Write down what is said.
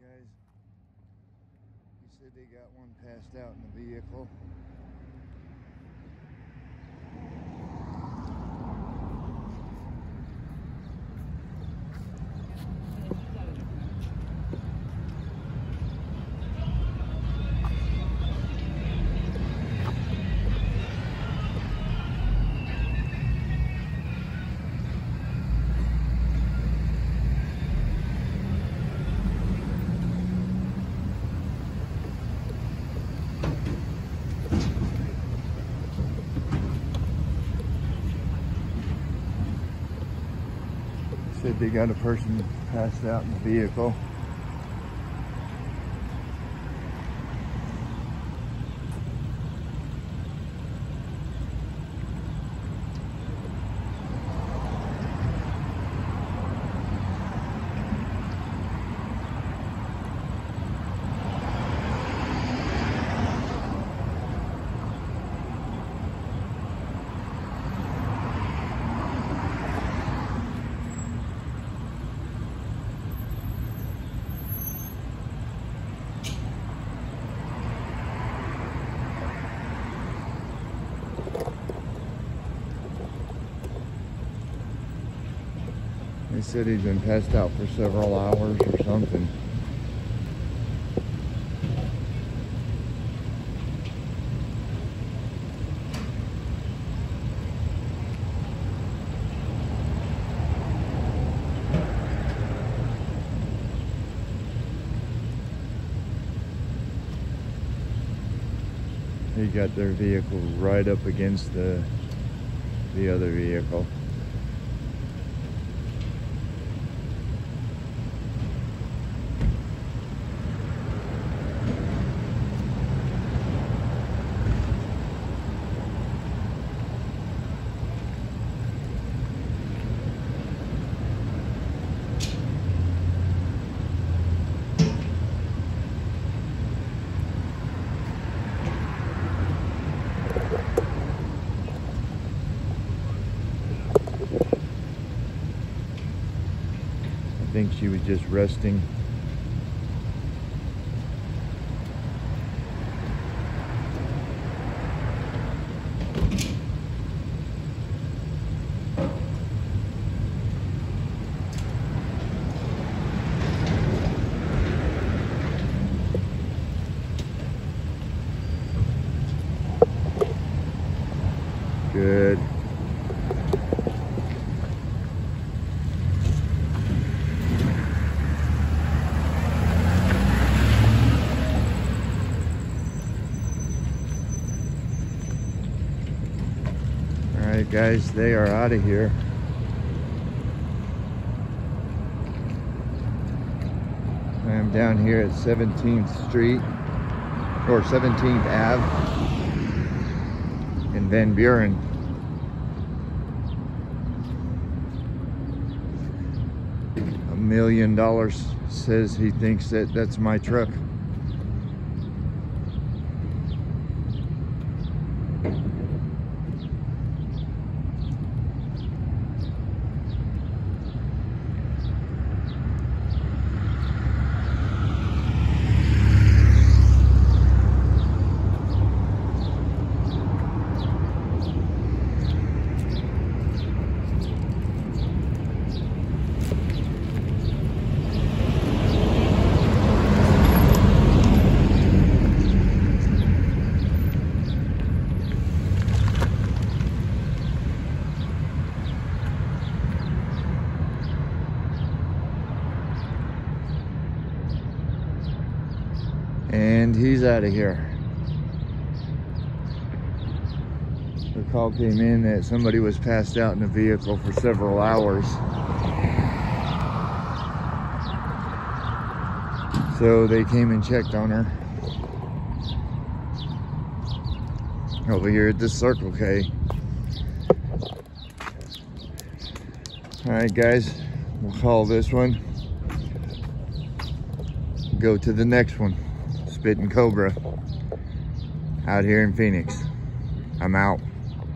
guys. He said they got one passed out in the vehicle. Said they got a person passed out in the vehicle. They said he's been passed out for several hours or something. He got their vehicle right up against the other vehicle. I think she was just resting. Good. Alright guys, they are out of here. I am down here at 17th Street, or 17th Ave in Van Buren. $1 million says he thinks that that's my truck. And he's out of here. The call came in that somebody was passed out in a vehicle for several hours. So they came and checked on her over here at this Circle K. Alright guys, we'll call this one. Go to the next one. Spitting Cobra out here in Phoenix. I'm out.